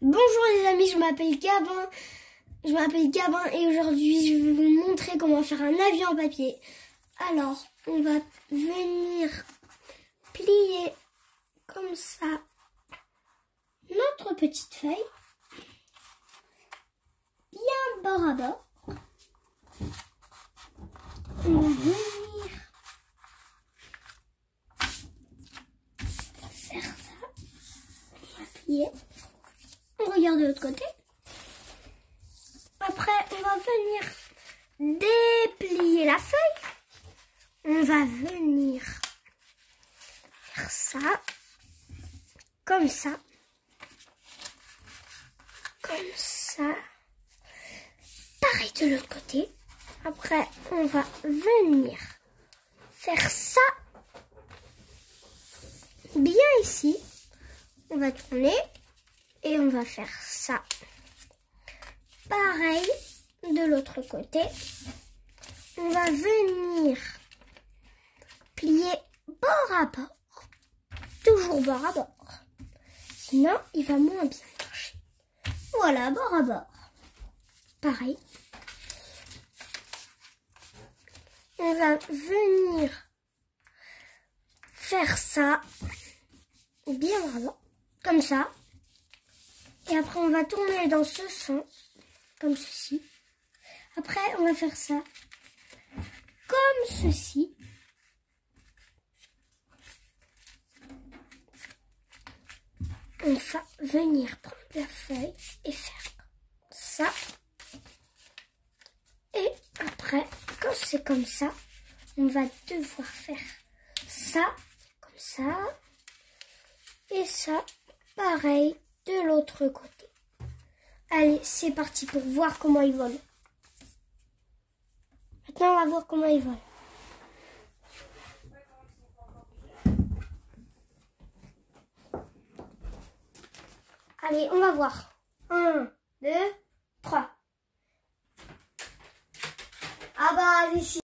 Bonjour les amis, je m'appelle Gabin. Et aujourd'hui je vais vous montrer comment faire un avion en papier. Alors, on va venir plier comme ça notre petite feuille, bien bord à bord. On va venir faire ça. On va plier. On regarde de l'autre côté. Après, on va venir déplier la feuille. On va venir faire ça, comme ça, comme ça. Pareil de l'autre côté. Après, on va venir faire ça bien ici. On va tourner et on va faire ça. Pareil de l'autre côté. On va venir plier bord à bord. Toujours bord à bord. Sinon, il va moins bien marcher. Voilà, bord à bord. Pareil. On va venir faire ça bien bord à bord. Comme ça. Et après, on va tourner dans ce sens. Comme ceci. Après, on va faire ça comme ceci. On va venir prendre la feuille et faire ça. Et après, quand c'est comme ça, on va devoir faire ça, comme ça. Et ça, pareil, de l'autre côté. Allez, c'est parti pour voir comment il vole. Maintenant, on va voir comment il vole. Allez, on va voir. 1, 2, 3. Ah bah, ici.